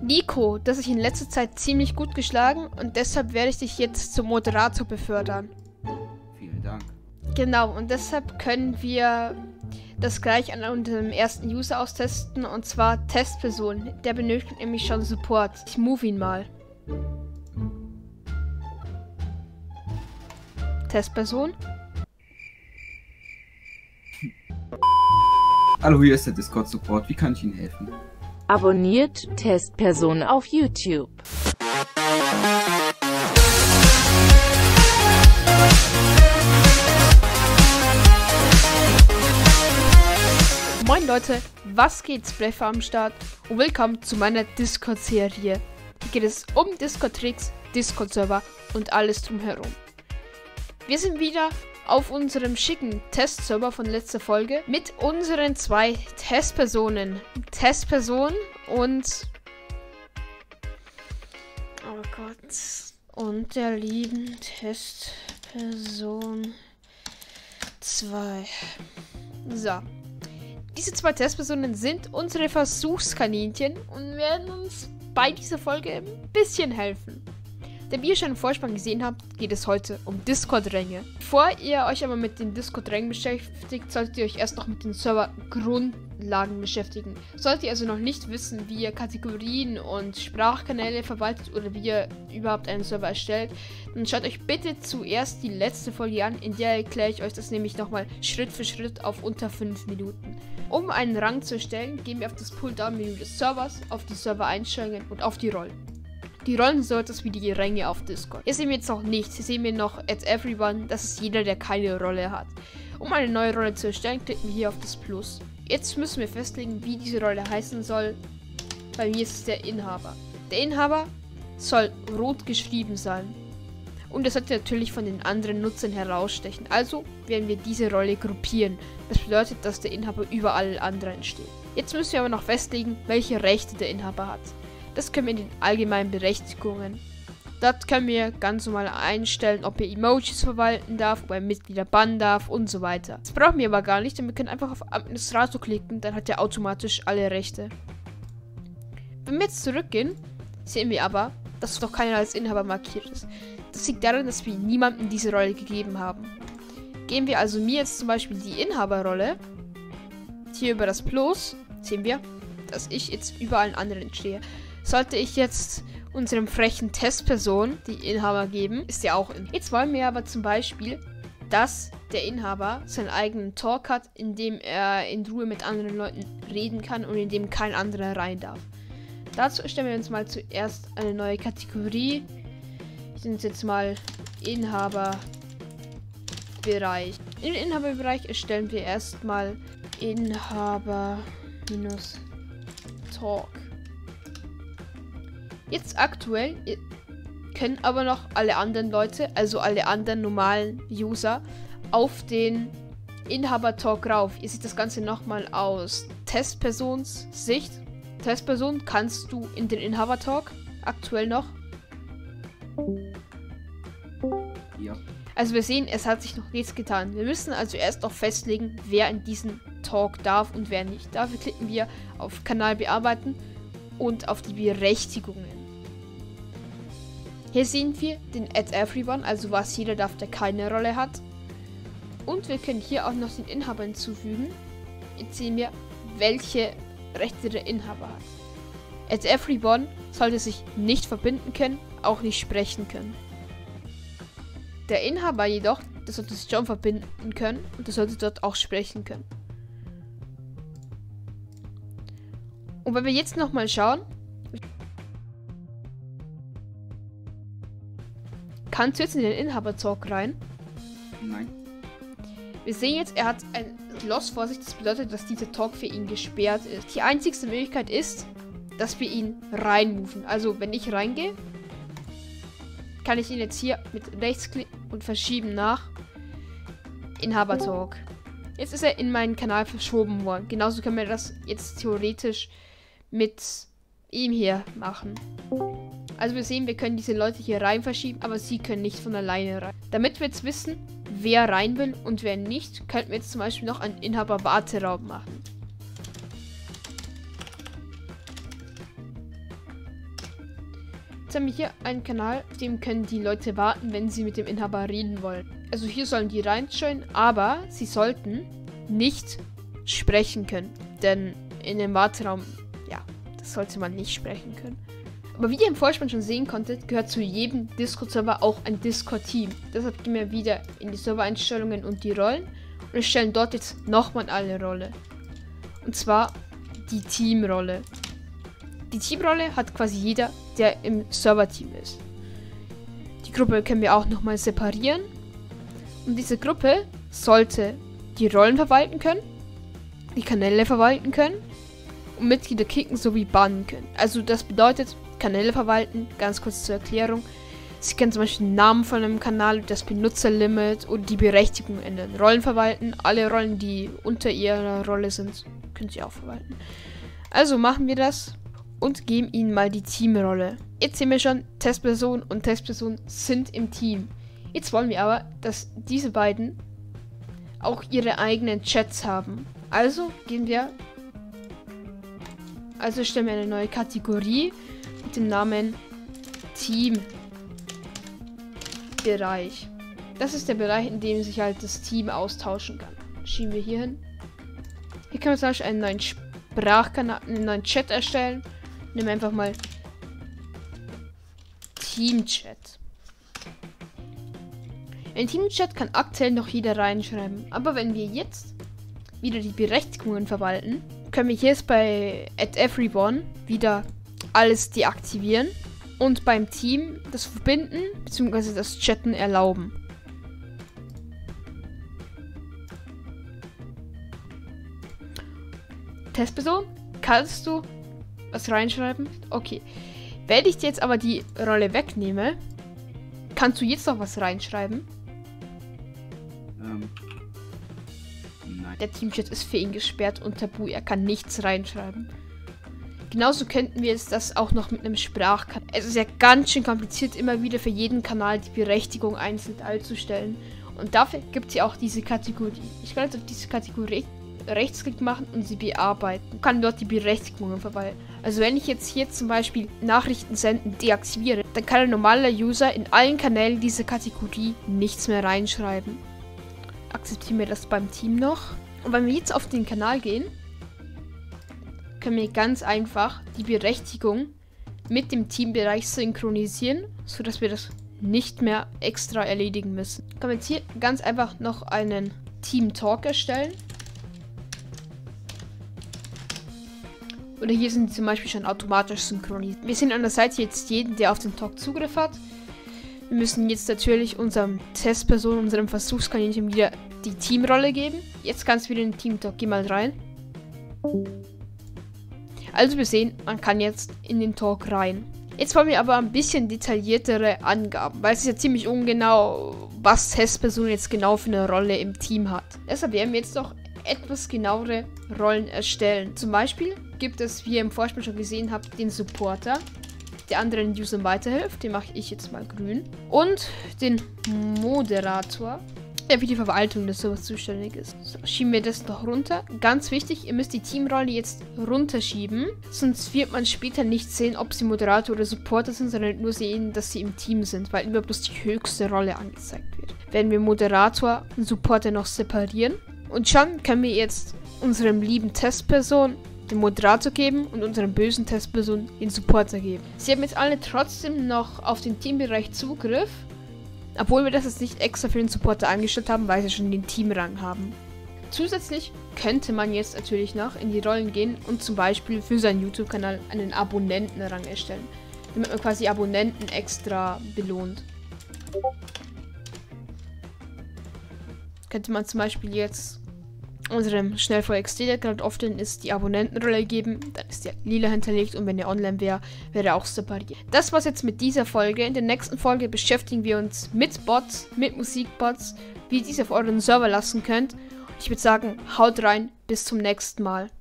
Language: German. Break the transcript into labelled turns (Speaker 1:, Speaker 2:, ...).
Speaker 1: Nico, das hat sich in letzter Zeit ziemlich gut geschlagen und deshalb werde ich dich jetzt zum Moderator befördern.
Speaker 2: Vielen Dank.
Speaker 1: Genau, und deshalb können wir das gleich an unserem ersten User austesten, und zwar Testperson. Der benötigt nämlich schon Support. Ich move ihn mal. Testperson.
Speaker 2: Hallo, hier ist der Discord-Support. Wie kann ich Ihnen helfen?
Speaker 3: Abonniert Testperson auf YouTube.
Speaker 1: Moin Leute, was geht? Sprayfer am Start und willkommen zu meiner Discord-Serie. Hier geht es um Discord-Tricks, Discord-Server und alles drumherum. Wir sind wieder auf unserem schicken Testserver von letzter Folge mit unseren zwei Testpersonen. Testperson und... oh Gott. Und der lieben Testperson 2. So. Diese zwei Testpersonen sind unsere Versuchskaninchen und werden uns bei dieser Folge ein bisschen helfen. Da wie ihr schon im Vorspann gesehen habt, geht es heute um Discord-Ränge. Bevor ihr euch aber mit den Discord-Rängen beschäftigt, solltet ihr euch erst noch mit den Server-Grundlagen beschäftigen. Solltet ihr also noch nicht wissen, wie ihr Kategorien und Sprachkanäle verwaltet oder wie ihr überhaupt einen Server erstellt, dann schaut euch bitte zuerst die letzte Folge an, in der erkläre ich euch das nämlich nochmal Schritt für Schritt auf unter 5 Minuten. Um einen Rang zu erstellen, gehen wir auf das Pulldown-Menü des Servers, auf die Server-Einstellungen und auf die Rollen. Die Rollen sind so etwas wie die Ränge auf Discord. Hier sehen wir jetzt noch nichts. Hier sehen wir noch Add Everyone. Das ist jeder, der keine Rolle hat. Um eine neue Rolle zu erstellen, klicken wir hier auf das Plus. Jetzt müssen wir festlegen, wie diese Rolle heißen soll. Bei mir ist es der Inhaber. Der Inhaber soll rot geschrieben sein. Und das sollte natürlich von den anderen Nutzern herausstechen. Also werden wir diese Rolle gruppieren. Das bedeutet, dass der Inhaber über alle anderen steht. Jetzt müssen wir aber noch festlegen, welche Rechte der Inhaber hat. Das können wir in den allgemeinen Berechtigungen. Dort können wir ganz normal einstellen, ob er Emojis verwalten darf, ob er Mitglieder bannen darf und so weiter. Das brauchen wir aber gar nicht, denn wir können einfach auf Administrator klicken, dann hat er automatisch alle Rechte. Wenn wir jetzt zurückgehen, sehen wir aber, dass noch keiner als Inhaber markiert ist. Das liegt daran, dass wir niemandem diese Rolle gegeben haben. Geben wir also mir jetzt zum Beispiel die Inhaberrolle, hier über das Plus, sehen wir, dass ich jetzt über allen anderen stehe. Sollte ich jetzt unserem frechen Testperson die Inhaber geben, ist er auch in. Jetzt wollen wir aber zum Beispiel, dass der Inhaber seinen eigenen Talk hat, in dem er in Ruhe mit anderen Leuten reden kann und in dem kein anderer rein darf. Dazu erstellen wir uns mal zuerst eine neue Kategorie. Ich nenne es jetzt mal Inhaberbereich. In den Inhaberbereich erstellen wir erstmal Inhaber-Talk. Jetzt aktuell können aber noch alle anderen Leute, also alle anderen normalen User, auf den Inhaber-Talk rauf. Ihr seht das Ganze nochmal aus Testpersons Sicht. Testperson kannst du in den Inhaber-Talk aktuell noch.
Speaker 2: Ja.
Speaker 1: Also wir sehen, es hat sich noch nichts getan. Wir müssen also erst noch festlegen, wer in diesen Talk darf und wer nicht. Dafür klicken wir auf Kanal bearbeiten und auf die Berechtigungen. Hier sehen wir den Add Everyone, also was jeder darf, der keine Rolle hat. Und wir können hier auch noch den Inhaber hinzufügen. Jetzt sehen wir, welche Rechte der Inhaber hat. Add Everyone sollte sich nicht verbinden können, auch nicht sprechen können. Der Inhaber jedoch, der sollte sich schon verbinden können und der sollte dort auch sprechen können. Und wenn wir jetzt nochmal schauen, kannst du jetzt in den Inhaber-Talk rein?
Speaker 2: Nein.
Speaker 1: Wir sehen jetzt, er hat ein Schloss vor sich, das bedeutet, dass dieser Talk für ihn gesperrt ist. Die einzigste Möglichkeit ist, dass wir ihn reinmoven. Also, wenn ich reingehe, kann ich ihn jetzt hier mit Rechtsklick und verschieben nach Inhaber-Talk. Jetzt ist er in meinen Kanal verschoben worden. Genauso können wir das jetzt theoretisch mit ihm hier machen. Also wir sehen, wir können diese Leute hier rein verschieben, aber sie können nicht von alleine rein. Damit wir jetzt wissen, wer rein will und wer nicht, könnten wir jetzt zum Beispiel noch einen Inhaber-Warteraum machen. Jetzt haben wir hier einen Kanal, auf dem können die Leute warten, wenn sie mit dem Inhaber reden wollen. Also hier sollen die reinschauen, aber sie sollten nicht sprechen können. Denn in dem Warteraum, ja, das sollte man nicht sprechen können. Aber wie ihr im Vorspann schon sehen konntet, gehört zu jedem Discord-Server auch ein Discord-Team. Deshalb gehen wir wieder in die Servereinstellungen und die Rollen und erstellen dort jetzt nochmal eine Rolle. Und zwar die Teamrolle. Die Teamrolle hat quasi jeder, der im Server-Team ist. Die Gruppe können wir auch nochmal separieren. Und diese Gruppe sollte die Rollen verwalten können, die Kanäle verwalten können und Mitglieder kicken sowie bannen können. Also das bedeutet, Kanäle verwalten, ganz kurz zur Erklärung. Sie können zum Beispiel den Namen von einem Kanal, das Benutzerlimit oder die Berechtigung ändern. Rollen verwalten, alle Rollen, die unter ihrer Rolle sind, können sie auch verwalten. Also machen wir das und geben ihnen mal die Teamrolle. Jetzt sehen wir schon, Testperson und Testperson sind im Team. Jetzt wollen wir aber, dass diese beiden auch ihre eigenen Chats haben. Also stellen wir eine neue Kategorie mit dem Namen Teambereich. Das ist der Bereich, in dem sich halt das Team austauschen kann. Schieben wir hier hin. Hier können wir zum Beispiel einen neuen Sprachkanal, einen neuen Chat erstellen. Nehmen wir einfach mal Teamchat. In Teamchat kann aktuell noch jeder reinschreiben. Aber wenn wir jetzt wieder die Berechtigungen verwalten, können wir hier bei @everyone wieder alles deaktivieren und beim Team das Verbinden bzw. das Chatten erlauben. Testperson, kannst du was reinschreiben? Okay. Wenn ich dir jetzt aber die Rolle wegnehme, kannst du jetzt noch was reinschreiben?
Speaker 2: Nein.
Speaker 1: Der Teamchat ist für ihn gesperrt und tabu. Er kann nichts reinschreiben. Genauso könnten wir jetzt das auch noch mit einem Sprachkanal. Es ist ja ganz schön kompliziert, immer wieder für jeden Kanal die Berechtigung einzeln einzustellen. Und dafür gibt es ja auch diese Kategorie. Ich kann jetzt auf diese Kategorie Rechtsklick machen und sie bearbeiten. Ich kann dort die Berechtigungen verwalten. Also wenn ich jetzt hier zum Beispiel Nachrichten senden deaktiviere, dann kann ein normaler User in allen Kanälen dieser Kategorie nichts mehr reinschreiben. Akzeptieren wir das beim Team noch. Und wenn wir jetzt auf den Kanal gehen, können wir ganz einfach die Berechtigung mit dem Teambereich synchronisieren, sodass wir das nicht mehr extra erledigen müssen. Können wir jetzt hier ganz einfach noch einen Team-Talk erstellen. Oder hier sind die zum Beispiel schon automatisch synchronisiert. Wir sehen an der Seite jetzt jeden, der auf den Talk Zugriff hat. Wir müssen jetzt natürlich unserem Testperson, unserem Versuchskaninchen wieder die Teamrolle geben. Jetzt kannst du wieder in den Team-Talk. Geh mal rein. Also wir sehen, man kann jetzt in den Talk rein. Jetzt wollen wir aber ein bisschen detailliertere Angaben, weil es ist ja ziemlich ungenau, was Testperson jetzt genau für eine Rolle im Team hat. Deshalb werden wir jetzt doch etwas genauere Rollen erstellen. Zum Beispiel gibt es, wie ihr im Vorspann schon gesehen habt, den Supporter, der anderen Usern weiterhilft. Den mache ich jetzt mal grün. Und den Moderator, der für die Verwaltung des Servers zuständig ist. So, schieben wir das noch runter. Ganz wichtig, ihr müsst die Teamrolle jetzt runterschieben, sonst wird man später nicht sehen, ob sie Moderator oder Supporter sind, sondern nur sehen, dass sie im Team sind, weil immer bloß die höchste Rolle angezeigt wird. Werden wir Moderator und Supporter noch separieren. Und schon können wir jetzt unserem lieben Testperson den Moderator geben und unserem bösen Testperson den Supporter geben. Sie haben jetzt alle trotzdem noch auf den Teambereich Zugriff, obwohl wir das jetzt nicht extra für den Supporter angestellt haben, weil sie schon den Teamrang haben. Zusätzlich könnte man jetzt natürlich noch in die Rollen gehen und zum Beispiel für seinen YouTube-Kanal einen Abonnentenrang erstellen, damit man quasi Abonnenten extra belohnt. Könnte man zum Beispiel jetzt unserem Schnellfeuer-XD, der gerade offline ist, die Abonnentenrolle geben. Dann ist der lila hinterlegt und wenn er online wäre, wäre er auch separiert. Das war's jetzt mit dieser Folge. In der nächsten Folge beschäftigen wir uns mit Bots, mit Musikbots, wie ihr diese auf euren Server lassen könnt. Und ich würde sagen, haut rein, bis zum nächsten Mal.